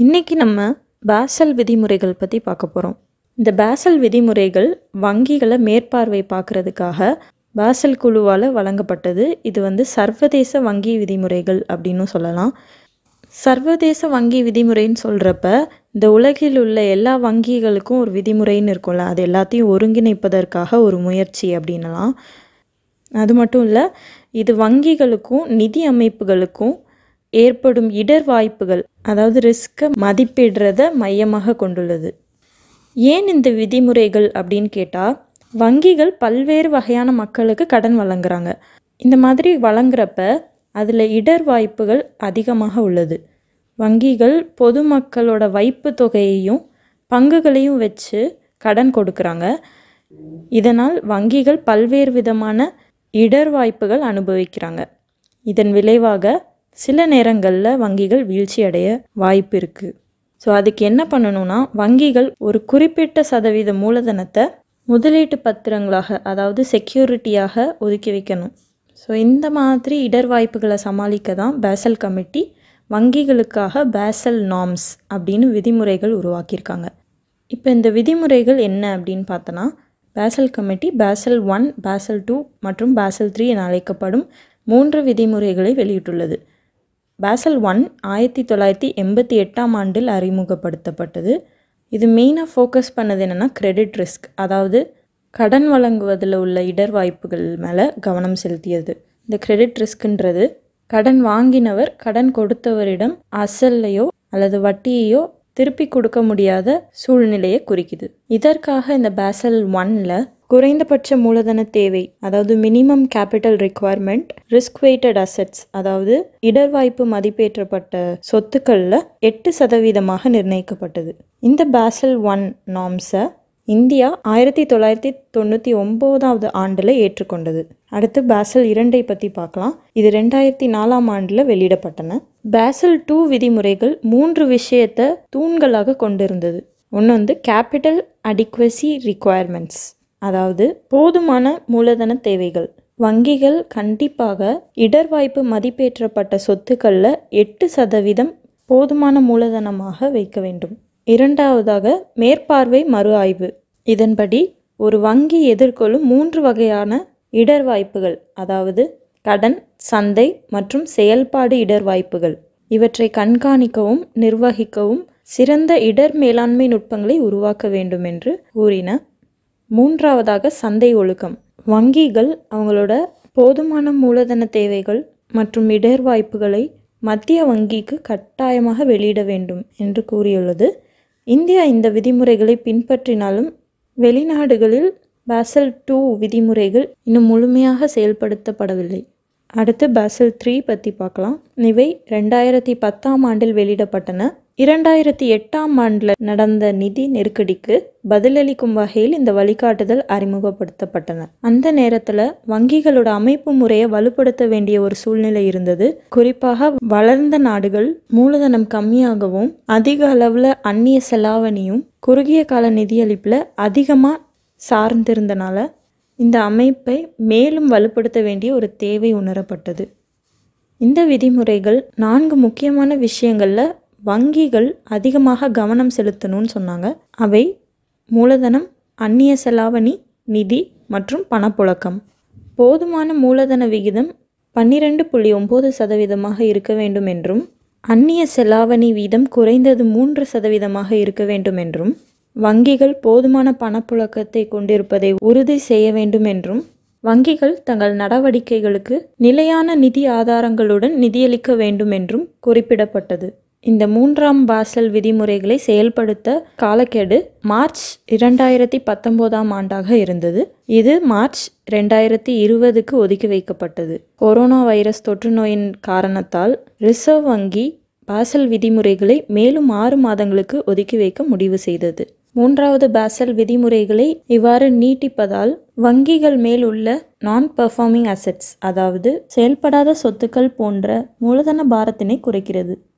இன்றைக்கி நம்ம பாசல் விதிமுறைகள் பற்றி பார்க்க போகிறோம். இந்த பாசல் விதிமுறைகள் வங்கிகளை மேற்பார்வை பார்க்குறதுக்காக பாசல் குழுவால் வழங்கப்பட்டது. இது சர்வதேச வங்கி விதிமுறைகள் அப்படின்னு சொல்லலாம். சர்வதேச வங்கி விதிமுறைன்னு சொல்கிறப்ப இந்த உலகில் உள்ள எல்லா வங்கிகளுக்கும் ஒரு விதிமுறைன்னு இருக்கும்ல, அது எல்லாத்தையும் ஒருங்கிணைப்பதற்காக ஒரு முயற்சி அப்படின்னலாம். அது மட்டும் இல்லை, இது வங்கிகளுக்கும் நிதி அமைப்புகளுக்கும் ஏற்படும் இடர் வாய்ப்புகள், அதாவது ரிஸ்க்கை மதிப்பிடுறத மையமாக கொண்டுள்ளது. ஏன் இந்த விதிமுறைகள் அப்படின்னு கேட்டால், வங்கிகள் பல்வேறு வகையான மக்களுக்கு கடன் வழங்குறாங்க. இந்த மாதிரி வழங்குறப்ப அதில் இடர் வாய்ப்புகள் அதிகமாக உள்ளது. வங்கிகள் பொதுமக்களோட வைப்பு தொகையையும் பங்குகளையும் வச்சு கடன் கொடுக்குறாங்க. இதனால் வங்கிகள் பல்வேறு விதமான இடர் வாய்ப்புகள் அனுபவிக்கிறாங்க. இதன் விளைவாக சில நேரங்களில் வங்கிகள் வீழ்ச்சி அடைய வாய்ப்பு இருக்குது. ஸோ அதுக்கு என்ன பண்ணணும்னா, வங்கிகள் ஒரு குறிப்பிட்ட சதவீத மூலதனத்தை முதலீட்டு பத்திரங்களாக, அதாவது செக்யூரிட்டியாக ஒதுக்கி வைக்கணும். ஸோ இந்த மாதிரி இடர் வாய்ப்புகளை சமாளிக்க தான் பாசல் கமிட்டி வங்கிகளுக்காக பாசல் நார்ம்ஸ் அப்படின்னு விதிமுறைகள் உருவாக்கியிருக்காங்க. இப்போ இந்த விதிமுறைகள் என்ன அப்படின்னு பார்த்தோன்னா, பாசல் கமிட்டி பாசல் 1, பாசல் 2 மற்றும் பாசல் 3 என அழைக்கப்படும் 3 விதிமுறைகளை வெளியிட்டுள்ளது. பாசல் 1 1988ஆம் ஆண்டில் அறிமுகப்படுத்தப்பட்டது. இது மெயினாக ஃபோக்கஸ் பண்ணது என்னென்னா கிரெடிட் ரிஸ்க், அதாவது கடன் வழங்குவதில் உள்ள இடர் வாய்ப்புகள் மேலே கவனம் செலுத்தியது. இந்த கிரெடிட் ரிஸ்க்ன்றது கடன் வாங்கினவர் கடன் கொடுத்தவரிடம் அசல்லையோ அல்லது வட்டியையோ திருப்பி கொடுக்க முடியாத சூழ்நிலையை குறிக்குது. இதற்காக இந்த பாசல் 1ல் குறைந்தபட்ச மூலதன தேவை, அதாவது minimum capital requirement, risk weighted assets, அதாவது இடர்வாய்ப்பு மதிப்பேற்றப்பட்ட சொத்துக்களில் 8% நிர்ணயிக்கப்பட்டது. இந்த பாசல் 1 நார்ம்ஸை இந்தியா 1999ஆவது ஆண்டில் ஏற்றுக்கொண்டது. அடுத்து பாசல் 2ஐ பற்றி பார்க்கலாம். இது 2004ஆம் ஆண்டில் வெளியிடப்பட்டன. பாசல் 2 விதிமுறைகள் 3 விஷயத்தை தூண்களாக கொண்டிருந்தது. ஒன்று கேபிட்டல் அடிக்வசி ரிக்குவயர்மெண்ட்ஸ், அதாவது போதுமான மூலதன தேவைகள். வங்கிகள் கண்டிப்பாக இடர்வாய்ப்பு மதிப்பேற்றப்பட்ட சொத்துக்களில் 8% போதுமான மூலதனமாக வைக்க வேண்டும். இரண்டாவதாக மேற்பார்வை மறு ஆய்வு. இதன்படி ஒரு வங்கி எதிர்கொள்ளும் 3 வகையான இடர் வாய்ப்புகள், அதாவது கடன், சந்தை மற்றும் செயல்பாடு இடர் வாய்ப்புகள், இவற்றை கண்காணிக்கவும் நிர்வகிக்கவும் சிறந்த இடர் மேலாண்மை நுட்பங்களை உருவாக்க வேண்டும் என்று கூறின. மூன்றாவதாக சந்தை ஒழுக்கம். வங்கிகள் அவங்களோட போதுமான மூலதன தேவைகள் மற்றும் இடர் வாய்ப்புகளை மத்திய வங்கிக்கு கட்டாயமாக வெளியிட வேண்டும் என்று கூறியுள்ளது. இந்தியா இந்த விதிமுறைகளை பின்பற்றினாலும் வெளிநாடுகளில் பாசல் 2 விதிமுறைகள் இன்னும் முழுமையாக செயல்படுத்தப்படவில்லை. அடுத்து பாசல் 3 பற்றி பார்க்கலாம். இவை 2010ஆம் ஆண்டில் வெளியிடப்பட்டன. 2008ஆம் ஆண்டில் நடந்த நிதி நெருக்கடிக்கு பதிலளிக்கும் வகையில் இந்த வழிகாட்டுதல் அறிமுகப்படுத்தப்பட்டன. அந்த நேரத்தில் வங்கிகளோட அமைப்பு முறையை வலுப்படுத்த வேண்டிய ஒரு சூழ்நிலை இருந்தது. குறிப்பாக வளர்ந்த நாடுகள் மூலதனம் கம்மியாகவும் அதிக அளவில் அந்நிய செலாவணியும் குறுகிய கால நிதியளிப்பில் அதிகமாக சார்ந்திருந்தனால இந்த அமைப்பை மேலும் வலுப்படுத்த வேண்டிய ஒரு தேவை உணரப்பட்டது. இந்த விதிமுறைகள் 4 முக்கியமான விஷயங்களில் வங்கிகள் அதிகமாக கவனம் செலுத்தணும்னு சொன்னாங்க. அவை மூலதனம், அந்நிய செலாவணி, நிதி மற்றும் பணப்புழக்கம். போதுமான மூலதன விகிதம் 12.9% இருக்க வேண்டும் என்றும், அந்நிய செலாவணி வீதம் குறைந்தது 3% இருக்க வேண்டும் என்றும், வங்கிகள் போதுமான பணப்புழக்கத்தை கொண்டிருப்பதை உறுதி செய்ய வேண்டும் என்றும், வங்கிகள் தங்கள் நடவடிக்கைகளுக்கு நிலையான நிதி ஆதாரங்களுடன் நிதியளிக்க வேண்டும் என்றும் குறிப்பிடப்பட்டது. இந்த 3ஆம் பாசல் விதிமுறைகளை செயல்படுத்த காலக்கெடு மார்ச் 2019ஆம் ஆண்டாக இருந்தது. இது மார்ச் 2020க்கு ஒதுக்கி வைக்கப்பட்டது. கொரோனா வைரஸ் தொற்று நோயின் காரணத்தால் ரிசர்வ் வங்கி பாசல் விதிமுறைகளை மேலும் 6 மாதங்களுக்கு ஒதுக்கி வைக்க முடிவு செய்தது. 3வது பாசல் விதிமுறைகளை இவ்வாறு நீட்டிப்பதால் வங்கிகள் மேல் உள்ள நான் பெர்ஃபார்மிங் அசெட்ஸ், அதாவது செயல்படாத சொத்துக்கள் போன்ற மூலதன பாரத்தினை குறைக்கிறது.